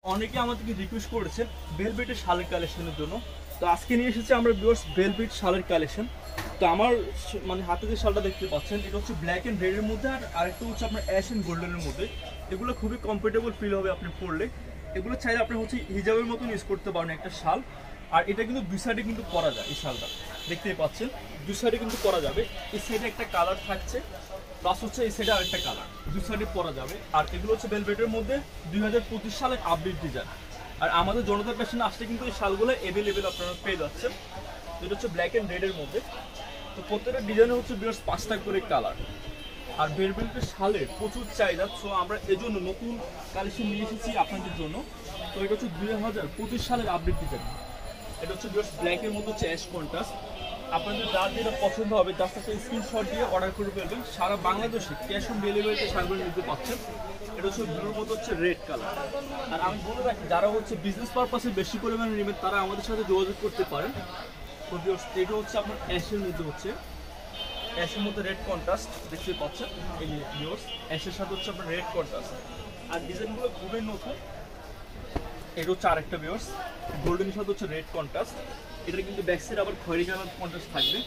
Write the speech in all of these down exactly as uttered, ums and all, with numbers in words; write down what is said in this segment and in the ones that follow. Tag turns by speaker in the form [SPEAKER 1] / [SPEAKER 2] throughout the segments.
[SPEAKER 1] অনেকে আমাদেরকে রিকোয়েস্ট করেছেন ভেলভেটের শালের কালেকশনের জন্য। তো আজকে নিয়ে এসেছি আমরা ভিউয়ার্স ভেলভেট শালের কালেকশন। তো আমার মানে হাতে যে শালটা দেখতে পাচ্ছেন এটা হচ্ছে ব্ল্যাক অ্যান্ড রেডের মধ্যে, আর আরেকটা হচ্ছে আপনার অ্যাশ অ্যান্ড গোল্ডেনের মধ্যে। এগুলো খুবই কমফোর্টেবল ফিল হবে আপনি পরলে। এগুলো চাইলে আপনি হচ্ছে হিজাবের মতন ইউজ করতে পারেন একটা শাল। আর এটা কিন্তু দুই সাইডে কিন্তু পরা যায়, এই শালটা দেখতেই পাচ্ছেন দুই সাইডে কিন্তু পরা যাবে। এই সাইডে একটা কালার থাকছে, প্লাস হচ্ছে এই সাইডে আরেকটা কালার, দুই সাইডে পরা যাবে। আর এগুলো হচ্ছে ভেলভেটের মধ্যে দুই হাজার পঁচিশ সালের আপডেট ডিজাইন। আর আমাদের জনতা ফ্যাশনে আসলে কিন্তু এই শালগুলো অ্যাভেলেবেল আপনারা পেয়ে যাচ্ছেন। এটা হচ্ছে ব্ল্যাক অ্যান্ড রেডের মধ্যে। তো প্রত্যেকটা ডিজাইনে হচ্ছে বিয়ার্স পাঁচটা করে কালার। আর ভেলভেটের শালের প্রচুর চাহিদা, সো আমরা এজন্য নতুন কালেকশন নিয়ে এসেছি আপনাদের জন্য। তো এটা হচ্ছে দুই হাজার পঁচিশ সালের আপডেট ডিজাইন। এটা হচ্ছে বিয়ার্স ব্ল্যাকের মধ্যে হচ্ছে অ্যাশ কন্ট্রাস্ট। আপনাদের যার যেটা পছন্দ হবে জাস্ট একটা স্ক্রিনশট দিয়ে অর্ডার করে ফেলবেন। সারা বাংলাদেশে ক্যাশ অন ডেলিভারিতে শালগুলো নিতে পাচ্ছেন। এটা হচ্ছে ব্লুর মতো হচ্ছে রেড কালার। আর আমি বলে রাখি যারা হচ্ছে বিজনেস পারপাসে বেশি পরিমাণে নেবেন তারা আমাদের সাথে যোগাযোগ করতে পারেন। তো এটা হচ্ছে আপনার অ্যাশের মধ্যে হচ্ছে অ্যাশের মধ্যে রেড কন্ট্রাস্ট দেখতে পাচ্ছেন। এই ভিউয়ার্স অ্যাশের সাথে হচ্ছে আপনার রেড কন্ট্রাস্ট। আর ডিজাইনগুলো খুবই নতুন। এটা হচ্ছে আরেকটা ভিউয়ার্স গোল্ডেনের সাথে হচ্ছে রেড কন্ট্রাস্ট। এটা কিন্তু ব্যাক সাইড আবার খয়েরি কালার কন্ট্রাস্ট থাকবে,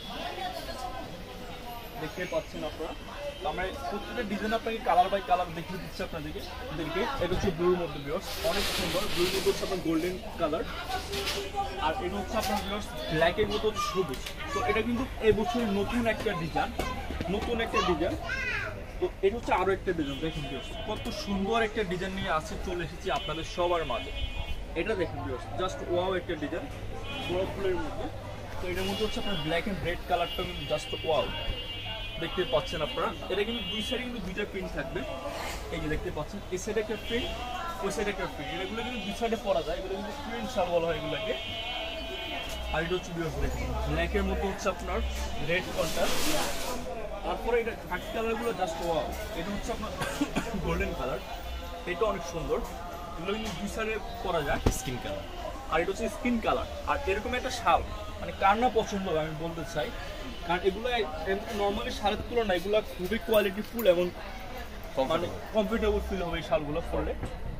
[SPEAKER 1] দেখতে পাচ্ছেন আপনারা। তো আমরা প্রত্যেকটা ডিজাইন আপনাকে কালার বাই কালার দেখিয়ে দিচ্ছি আপনাদেরকে। দেখে এটা হচ্ছে ব্লুর মধ্যে ভিউয়ার্স, অনেক সুন্দর। ব্লুর মধ্যে হচ্ছে আপনার গোল্ডেন কালার। আর এটা হচ্ছে আপনার ভিউয়ার্স ব্ল্যাকের মতো হচ্ছে সবুজ। তো এটা কিন্তু এই বছরের নতুন একটা ডিজাইন, নতুন একটা ডিজাইন। তো এটা হচ্ছে আরও একটা ডিজাইন। দেখুন ভিউয়ার্স কত সুন্দর একটা ডিজাইন নিয়ে আসছে, চলে এসেছি আপনাদের সবার মাঝে। এটা দেখুন ভিউয়ার্স জাস্ট ওয়াও একটা ডিজাইন বড় ফুলের মধ্যে। তো এটার মধ্যে হচ্ছে আপনার ব্ল্যাক অ্যান্ড রেড কালারটা কিন্তু জাস্ট ওয়াও দেখতে পাচ্ছেন আপনারা। এটা কিন্তু দুই সাইডে কিন্তু দুইটা প্রিন্ট থাকবে, এই যে দেখতে পাচ্ছেন। এই সাইডে একটা প্রিন্ট, ওই সাইডে একটা প্রিন্ট। এগুলো কিন্তু দুই সাইডে পরা যায়, এগুলো কিন্তু প্রিন্ট শাল বলা হয় এগুলোকে। আর এটা হচ্ছে ব্ল্যাকের মতো হচ্ছে আপনার রেড কন্ট্রাস্ট। তারপরে এটা খাকি কালারগুলো জাস্ট ওয়াও। এটা হচ্ছে আপনার গোল্ডেন কালার, এটা অনেক সুন্দর। এগুলো কিন্তু দুই সাইডে পরা যায় স্কিন কালার। আর এটা হচ্ছে স্কিন কালার। আর এরকম একটা শাল মানে কার না পছন্দ হবে আমি বলতে চাই, কারণ এগুলো নর্মালি শালের তুলনায় এগুলো খুবই কোয়ালিটি ফুল এবং মানে কমফোর্টেবল ফিল হবে এই শালগুলো পরলে।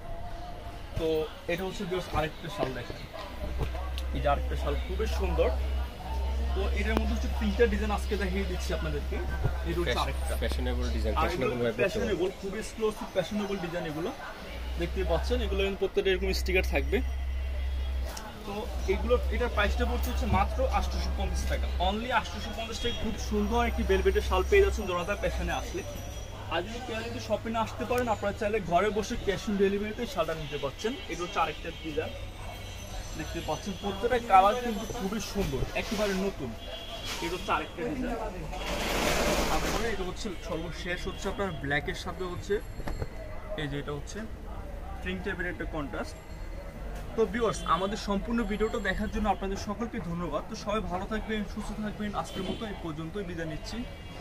[SPEAKER 1] তো এটা হচ্ছে বেশ আরেকটা শাল দেখেন, এই যে আরেকটা শাল খুবই সুন্দর। তো এটার মধ্যে হচ্ছে তিনটা ডিজাইন আজকে দেখিয়ে দিচ্ছি আপনাদেরকে। এটা হচ্ছে আরেকটা ফ্যাশনেবল ডিজাইন, ফ্যাশনেবল খুবই এক্সক্লুসিভ ফ্যাশনেবল ডিজাইন। এগুলো দেখতে পাচ্ছেন, এগুলো কিন্তু প্রত্যেকটা এরকম স্টিকার থাকবে। তো এগুলো এটার প্রাইসটা পড়ছে হচ্ছে মাত্র আটশোশো পঞ্চাশ টাকা, অনলি আটশোশো পঞ্চাশ টাকা। খুব সুন্দর একটি ভেলভেটের শাল পেয়ে যাচ্ছেন জনতা ফ্যাশনে আসলে। আর যদি কেউ যদি শপে না আসতে পারেন আপনারা চাইলে ঘরে বসে ক্যাশ অন ডেলিভারিতে শালটা নিতে পারছেন। এটা হচ্ছে আরেকটা ডিজাইন দেখতে পাচ্ছেন। প্রত্যেকটা কালার কিন্তু খুবই সুন্দর, একেবারে নতুন। এটা হচ্ছে আরেকটা ডিজাইন। তারপরে এটা হচ্ছে সর্বশেষ হচ্ছে আপনার ব্ল্যাকের সাথে হচ্ছে এই যে এটা হচ্ছে প্রিন্ট টাইপের একটা কন্ট্রাস্ট। তো ভিউয়ার্স আমাদের সম্পূর্ণ ভিডিওটা দেখার জন্য আপনাদের সকলকে ধন্যবাদ। তো সবাই ভালো থাকবেন, সুস্থ থাকবেন। আজকের মতো এই পর্যন্তই বিদায় নিচ্ছি।